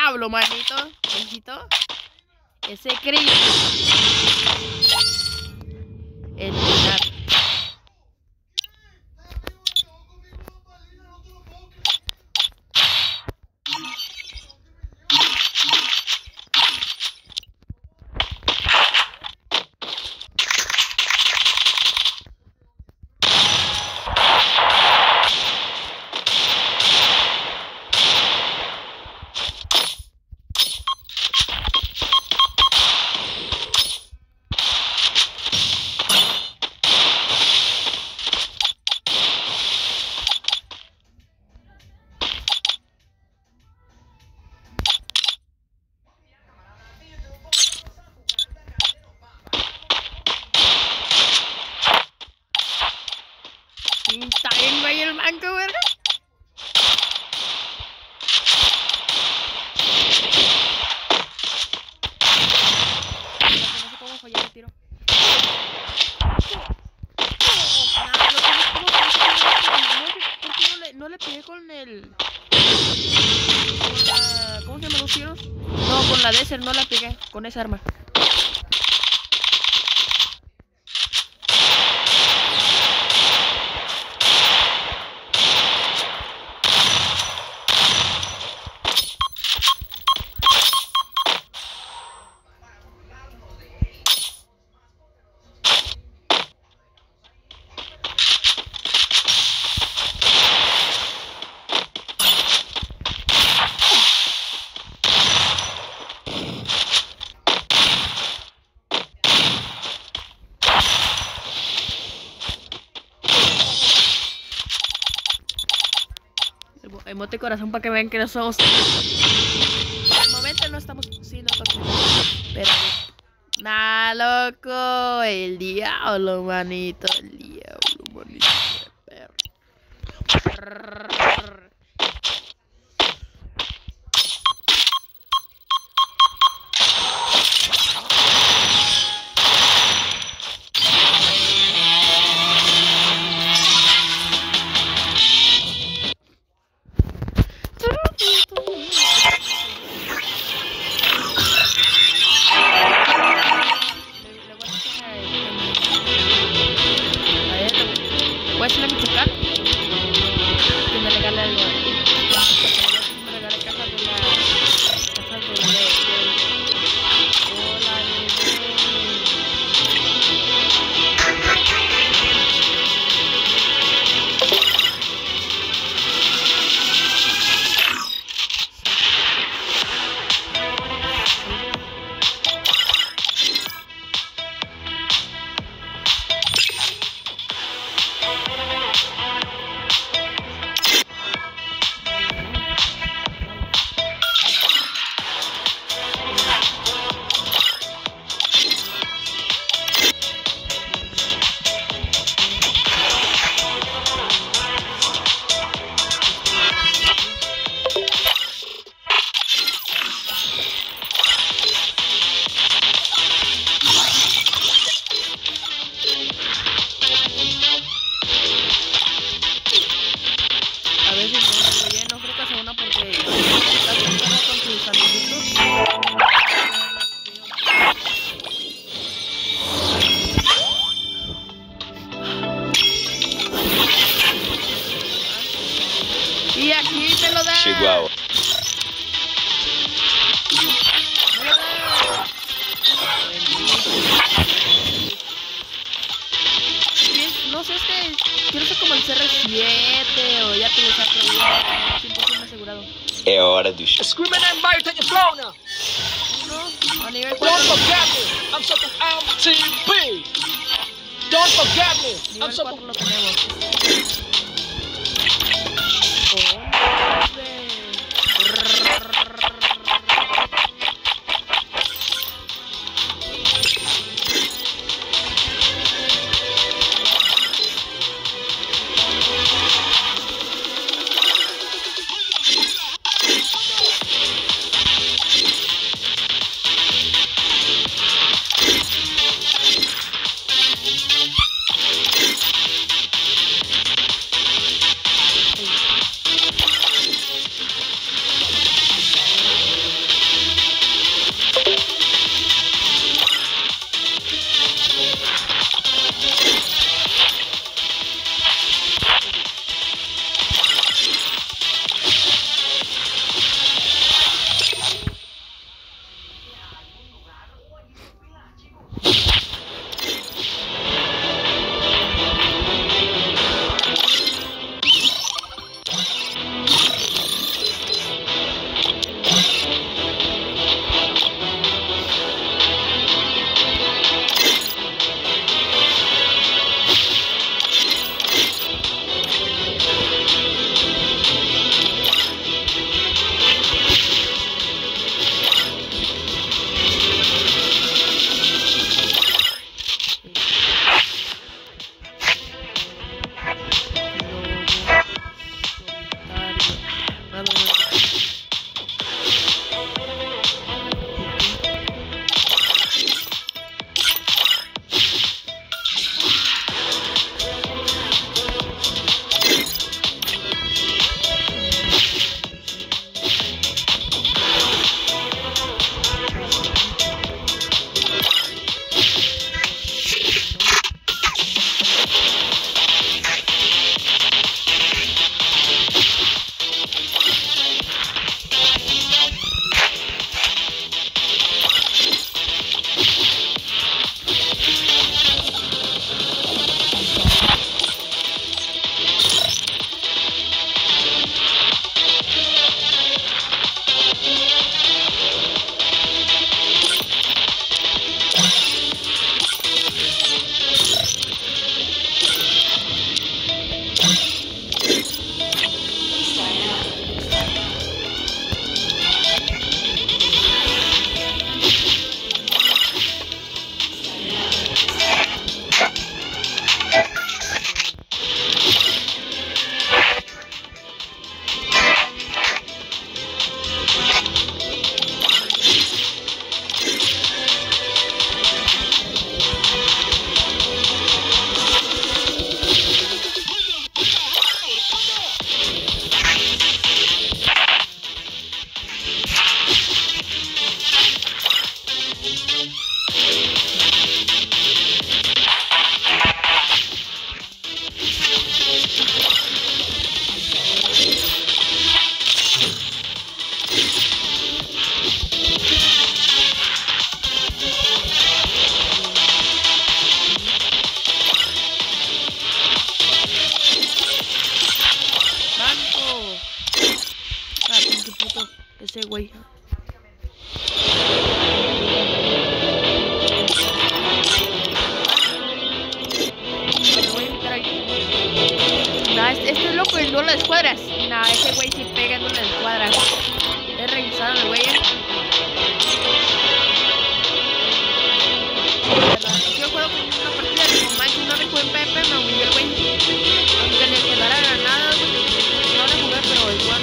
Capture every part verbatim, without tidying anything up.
diablo, manito. Necesito ese crío. El final. Está bien, güey, el manco, verga. No sé cómo fallar el tiro. Nah, lo que no puedo hacer, ¿por qué no le, no le pegué con el... con la... ¿cómo se llaman los tiros? No, con la Desert no la pegué, con esa arma. Emote corazón para que vean que no somos. Por el momento no estamos siendo tóxicos. Pero. Nah, loco. El diablo, manito. El diablo, manito. Perro. ¿Puedes ir a mi chocar? Que me regale algo. Me regale cajas de la... cajas de... de... hola, y aquí te lo da. Chihuahua. No sé, es que quiero ser como el C R siete o ya te lo saco cien por ciento asegurado. É hora do show. Screaming and bite at your flow now. No, a nivel Don't cuatro. forget me. I'm something M T V. Don't forget me. I'm Nivel something. cuatro lo tenemos. Puto, ese güey. Nah, este, este es loco en duelo de escuadras. Nah, ese güey sí pega en duelo de escuadras. Le revisaron el güey. Yo juego con una partida de Comanche, no le jugué en P P, me humilló el güey. Aunque le quedara granadas, no le jugué, pero igual.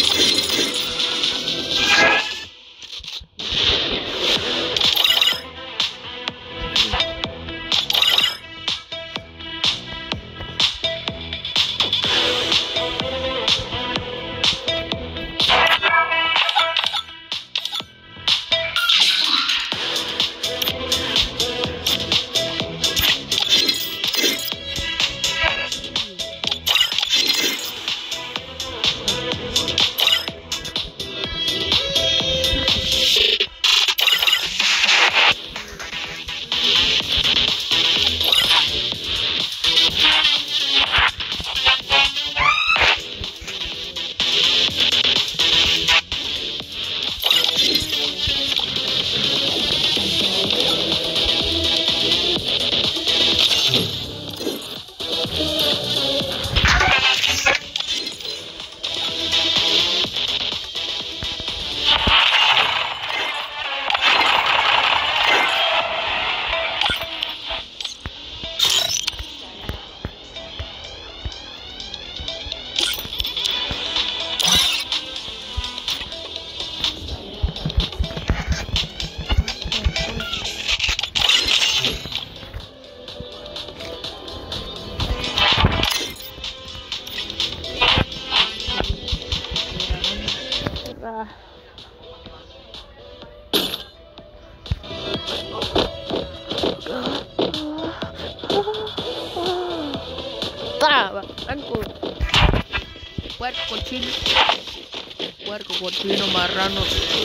Traba, blanco. Puerco, cochino. Puerco, cochino, marrano.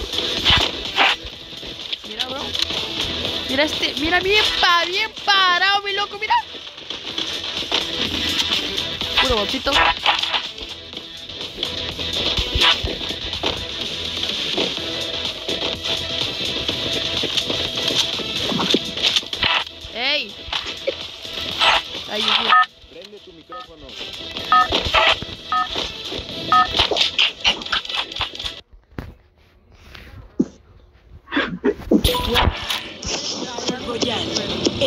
Mira, bro. Mira este, mira bien pa, bien parado, mi loco, mira. Puro botito. ¡Ey! Ahí, sí. Prende tu micrófono. Royal.